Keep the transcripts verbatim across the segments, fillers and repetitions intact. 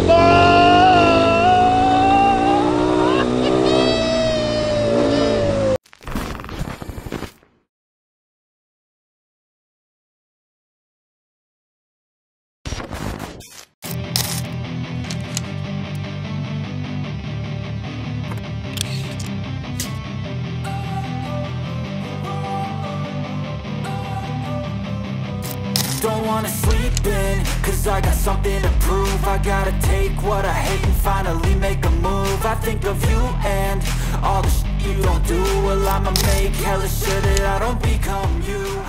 Don't wanna sleep in, cause I got something to prove. I gotta take what I hate and finally make a move. I think of you and all the shit you don't do. Well, I'ma make hella sure that I don't become you.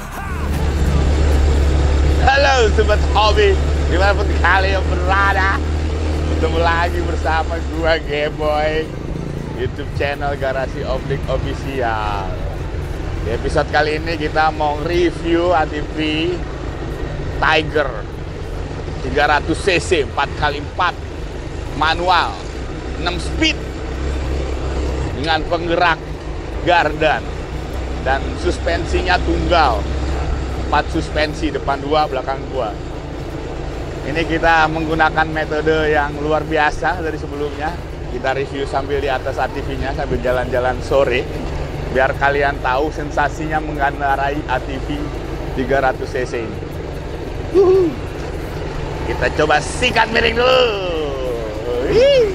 Halo Sobat Hobi, dimanapun kalian berada, ketemu lagi bersama gua Geboy, YouTube channel Garasi Oblik Official. Di episode kali ini kita mau review A T V Tiger tiga ratus cc empat kali empat manual enam speed dengan penggerak gardan dan suspensinya tunggal, empat suspensi, depan dua belakang dua. Ini kita menggunakan metode yang luar biasa dari sebelumnya. Kita review sambil di atas A T V-nya sambil jalan-jalan sore biar kalian tahu sensasinya mengendarai A T V tiga ratus cc ini. Uhuh. Kita coba sikat miring dulu. Hii.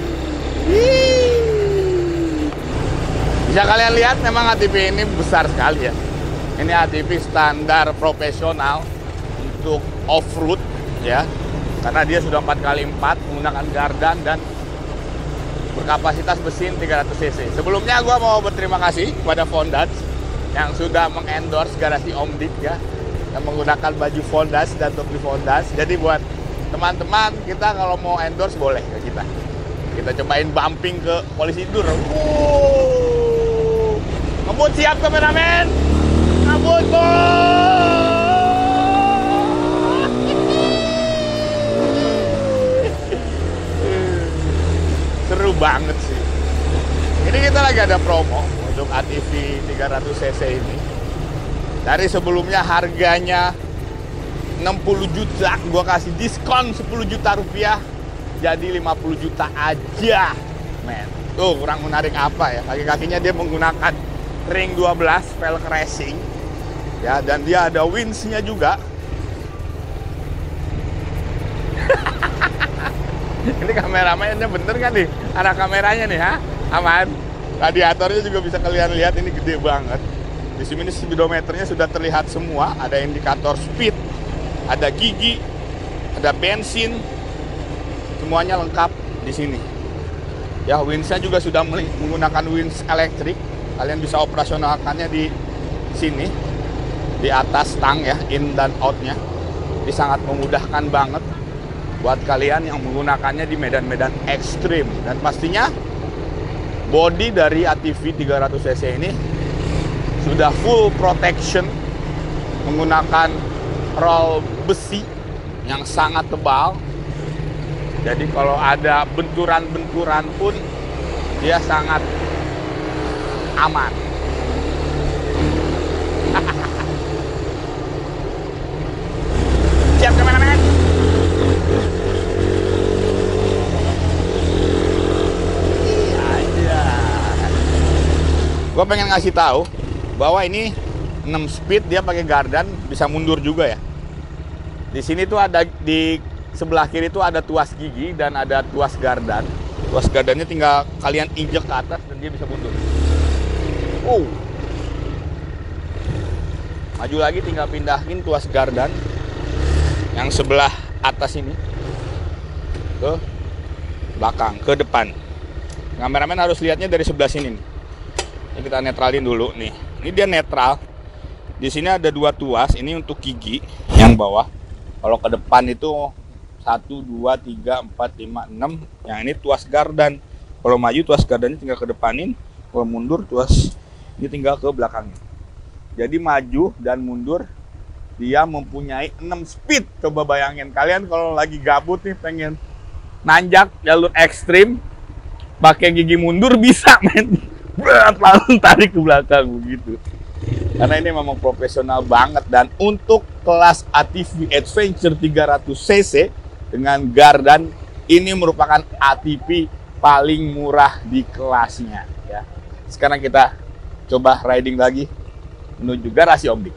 Hii. Bisa kalian lihat memang A T V ini besar sekali ya. Ini A T V standar profesional untuk off-road ya. Karena dia sudah empat kali empat menggunakan gardan dan berkapasitas mesin tiga ratus cc. Sebelumnya gua mau berterima kasih kepada Fondas yang sudah mengendorse Garasi Omdik ya. Yang menggunakan baju Fondas dan topi Fondas. Jadi buat teman-teman kita kalau mau endorse boleh ke kita. Kita cobain bumping ke polisi dur. Wow. Ngebut siap kameramen. Ngebut bos. Seru banget sih. Ini kita lagi ada promo untuk A T V tiga ratus cc ini. Dari sebelumnya harganya enam puluh juta, gua kasih diskon sepuluh juta rupiah jadi lima puluh juta aja, men. Tuh kurang menarik apa ya? Kaki-kakinya dia menggunakan ring dua belas velg racing ya, dan dia ada winch-nya juga. Ini kameramennya bener kan nih? Arah kameranya nih, ha? Aman. Radiatornya juga bisa kalian lihat, ini gede banget. Di sini speedometernya sudah terlihat semua, ada indikator speed, ada gigi, ada bensin, semuanya lengkap di sini. Ya, winch-nya juga sudah menggunakan winch elektrik. Kalian bisa operasionalkannya di sini, di atas tang ya, in dan out-nya. Ini sangat memudahkan banget buat kalian yang menggunakannya di medan-medan ekstrim. Dan pastinya bodi dari A T V tiga ratus cc ini sudah full protection menggunakan roll besi yang sangat tebal. Jadi kalau ada benturan-benturan pun dia sangat aman. Siap kameramen. Iya. Gue pengen ngasih tahu bahwa ini enam speed, dia pakai gardan, bisa mundur juga ya. Di sini tuh ada, di sebelah kiri tuh ada tuas gigi dan ada tuas gardan. Tuas gardannya tinggal kalian injek ke atas dan dia bisa mundur. Oh. Maju lagi tinggal pindahin tuas gardan yang sebelah atas ini ke belakang, ke depan. Kameramen harus lihatnya dari sebelah sini nih. Ini kita netralin dulu nih. Ini dia netral. Di sini ada dua tuas. Ini untuk gigi yang bawah. Kalau ke depan itu satu, dua, tiga, empat, lima, enam. Yang ini tuas gardan. Kalau maju tuas gardannya tinggal ke depanin. Kalau mundur tuas ini tinggal ke belakangnya. Jadi maju dan mundur dia mempunyai enam speed. Coba bayangin kalian kalau lagi gabut nih pengen nanjak jalur ekstrim, pakai gigi mundur bisa, men. Berat, langsung tarik ke belakang begitu. Karena ini memang profesional banget. Dan untuk kelas A T V Adventure tiga ratus cc dengan gardan Ini merupakan A T V paling murah di kelasnya ya. Sekarang kita coba riding lagi menuju garasi Om Dik.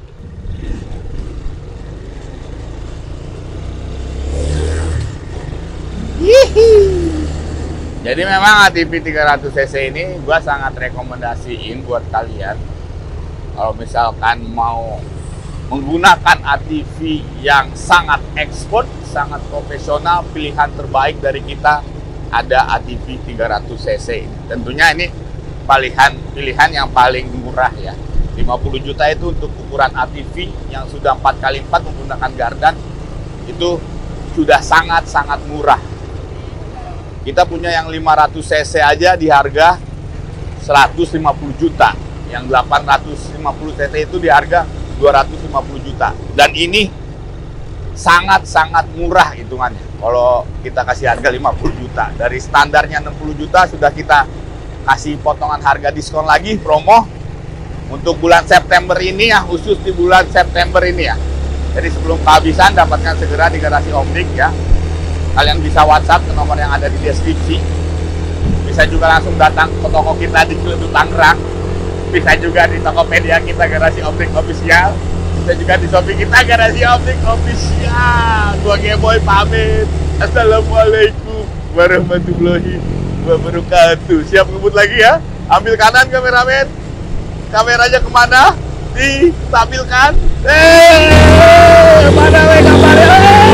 Jadi memang A T V tiga ratus cc ini gua sangat rekomendasiin buat kalian kalau misalkan mau menggunakan A T V yang sangat ekspor, sangat profesional. Pilihan terbaik dari kita ada A T V tiga ratus cc. Tentunya ini pilihan pilihan yang paling murah ya. lima puluh juta itu untuk ukuran A T V yang sudah empat kali empat menggunakan gardan, itu sudah sangat-sangat murah. Kita punya yang lima ratus cc aja di harga seratus lima puluh juta. Yang delapan ratus lima puluh cc itu di harga dua ratus lima puluh juta. Dan ini sangat-sangat murah hitungannya. Kalau kita kasih harga lima puluh juta, dari standarnya enam puluh juta sudah kita kasih potongan harga diskon lagi, promo untuk bulan September ini ya, khusus di bulan September ini ya. Jadi sebelum kehabisan, dapatkan segera di garasi Om Dik ya. Kalian bisa WhatsApp ke nomor yang ada di deskripsi. Bisa juga langsung datang ke toko kita di Ciledug Tangerang. Bisa juga di Tokopedia kita garasi Om Dik Official. Bisa juga di Shopee kita garasi Om Dik Official. Gua Geboy pamit. Assalamualaikum warahmatullahi wabarakatuh. Siap ngebut lagi ya. Ambil kanan kameramen. Kameranya kemana? Ditampilkan. Eh, mana we kamarnya?